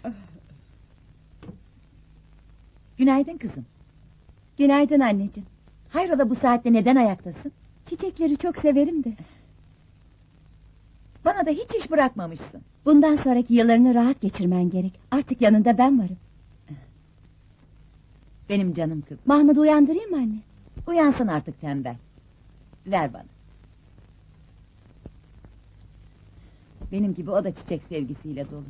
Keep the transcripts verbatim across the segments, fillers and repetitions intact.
Günaydın kızım. Günaydın anneciğim. Hayrola bu saatte neden ayaktasın? Çiçekleri çok severim de. Bana da hiç iş bırakmamışsın. Bundan sonraki yıllarını rahat geçirmen gerek. Artık yanında ben varım. Benim canım kızım. Mahmut'u uyandırayım mı anne? Uyansın artık tembel. Ver bana. Benim gibi o da çiçek sevgisiyle dolu.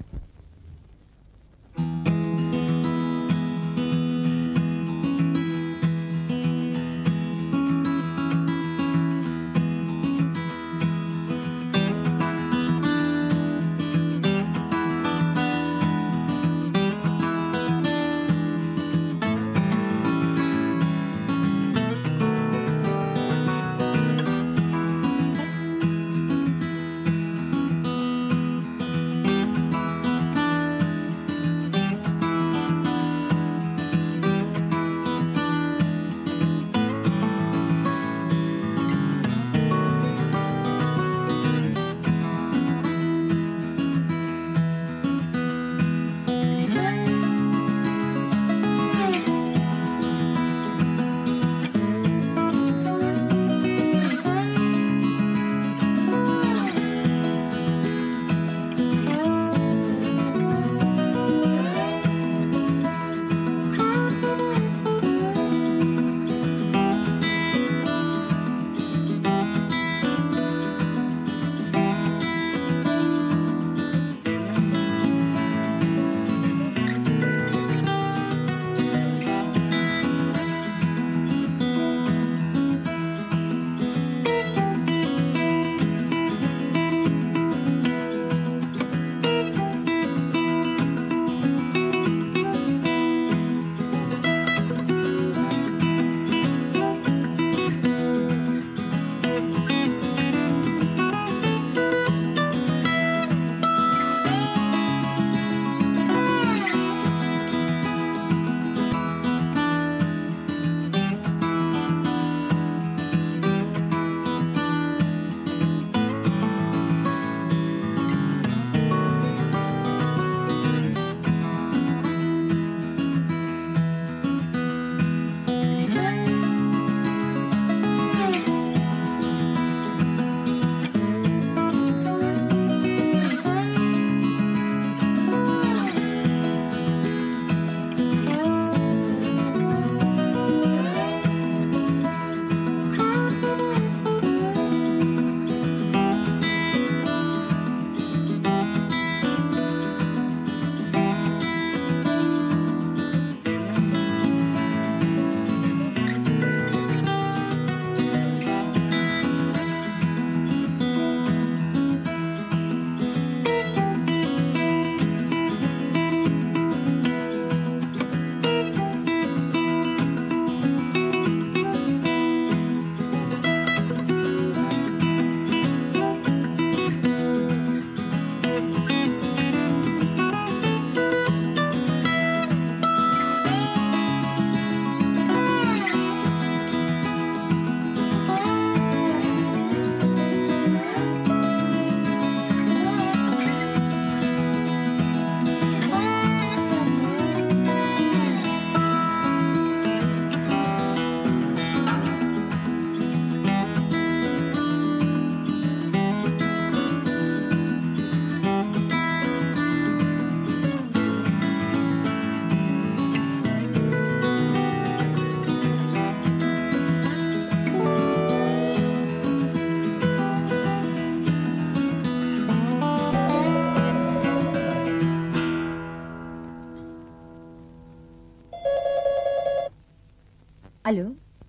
Alo?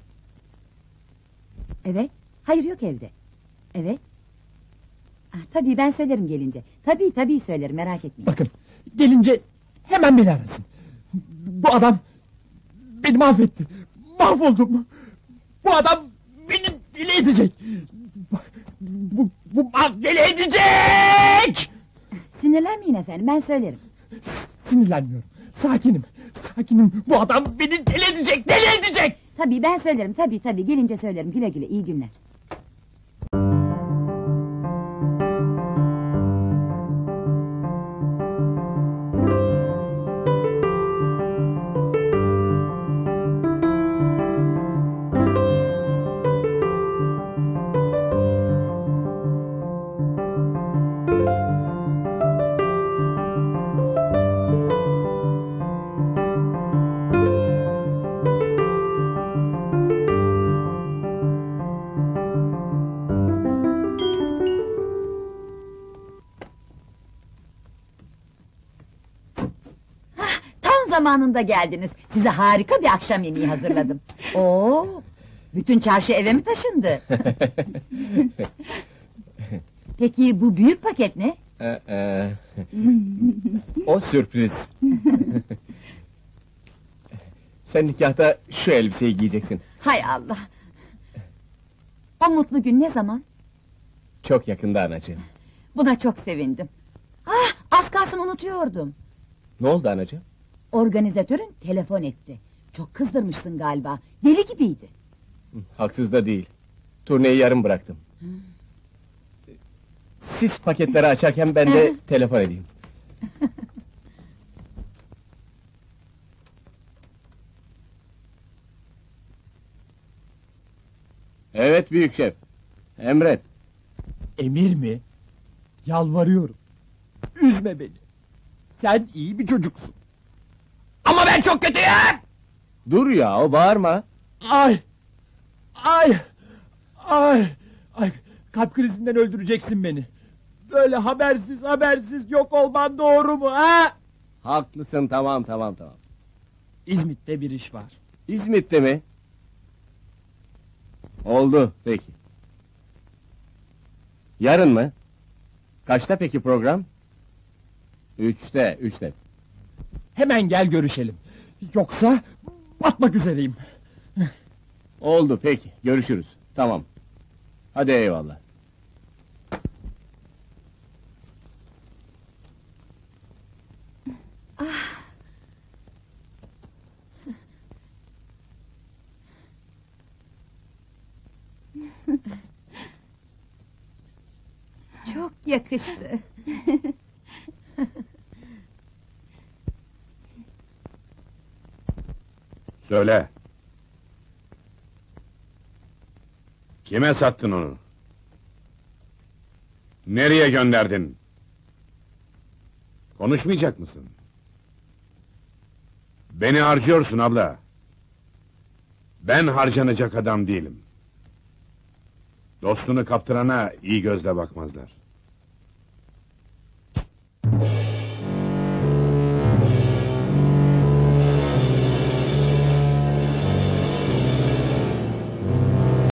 Evet, hayır yok evde. Evet. Ah, tabii ben söylerim gelince. Tabii tabii söylerim, merak etmeyin. Bakın, gelince hemen beni arasın. Bu adam beni mahvetti. Mahvoldum. Bu adam beni deli edecek. Bu, bu deli edecek! Sinirlenmeyin efendim, ben söylerim. Sinirlenmiyorum. Sakinim. Sakinim. Bu adam beni deli edecek, deli edecek! Tabii ben söylerim, tabii tabii, gelince söylerim. Güle güle, iyi günler. zamanında geldiniz. Size harika bir akşam yemeği hazırladım. Oo, bütün çarşı eve mi taşındı? Peki bu büyük paket ne? Ee, e, o sürpriz. Sen nikahta şu elbiseyi giyeceksin. Hay Allah! O mutlu gün ne zaman? Çok yakında anacığım. Buna çok sevindim. Ah, az kalsın unutuyordum. Ne oldu anacığım? Organizatörün telefon etti. Çok kızdırmışsın galiba. Deli gibiydi. Haksız da değil. Turneyi yarım bıraktım. Siz paketleri açarken ben de telefon edeyim. Evet büyük şef. Emret. Emir mi? Yalvarıyorum. Üzme beni. Sen iyi bir çocuksun. Ama ben çok kötüyüm! Dur ya, o bağırma. Ay! Ay! Ay! Ay! Kalp krizinden öldüreceksin beni. Böyle habersiz habersiz yok olman doğru mu ha? Haklısın, tamam tamam tamam. İzmit'te bir iş var. İzmit'te mi? Oldu, peki. Yarın mı? Kaçta peki program? Üçte, üçte. Hemen gel görüşelim. Yoksa batmak üzereyim. Oldu, peki, görüşürüz. Tamam. Hadi eyvallah. Çok yakıştı. Söyle. Kime sattın onu? Nereye gönderdin? Konuşmayacak mısın? Beni harcıyorsun abla. Ben harcanacak adam değilim. Dostunu kaptırana iyi gözle bakmazlar.